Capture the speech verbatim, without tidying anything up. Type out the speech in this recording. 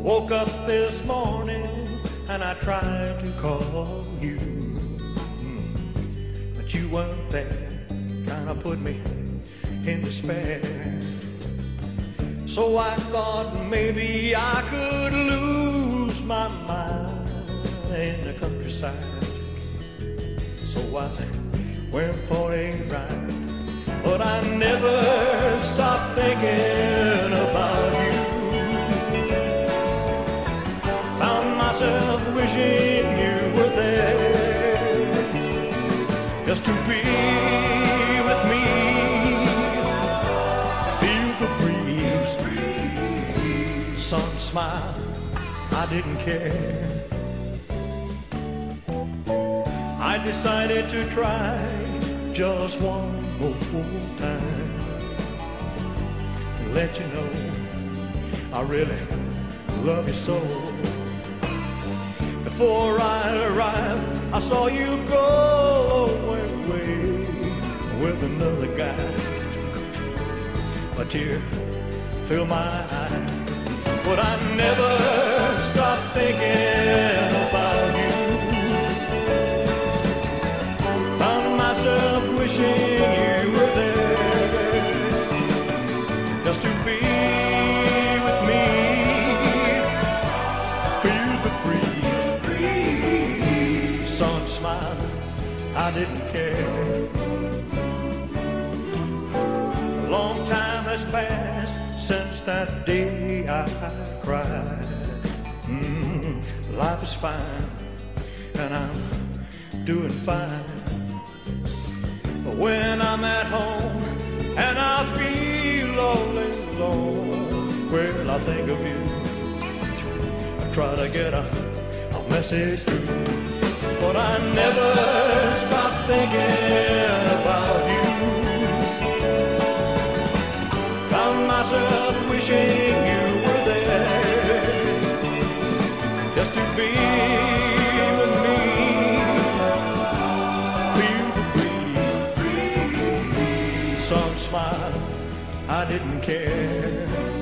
Woke up this morning and I tried to call you, but you weren't there. Kinda put me in despair. So I thought maybe I could lose my mind in the countryside. So I went for a ride, but I never stopped thinking about you. Found myself wishing you were there, just to be with me, feel the breeze, sun smile, I didn't care. I decided to try just one more time, let you know I really love you so. Before I arrived, I saw you go away with another guy. A tear filled my eye, but I never stopped thinking about you. Found myself wishing you were there, just to be with me, feel the breeze, sun smile, I didn't care. A long time has passed since that day I cried. Mm, life is fine and I'm doing fine, but when I'm at home and I feel all alone, well, I think of you. I try to get a, a message through, but I never stop thinking about you. Found myself wishing you were there, just to be with me, feel the breeze, sun smile, I didn't care.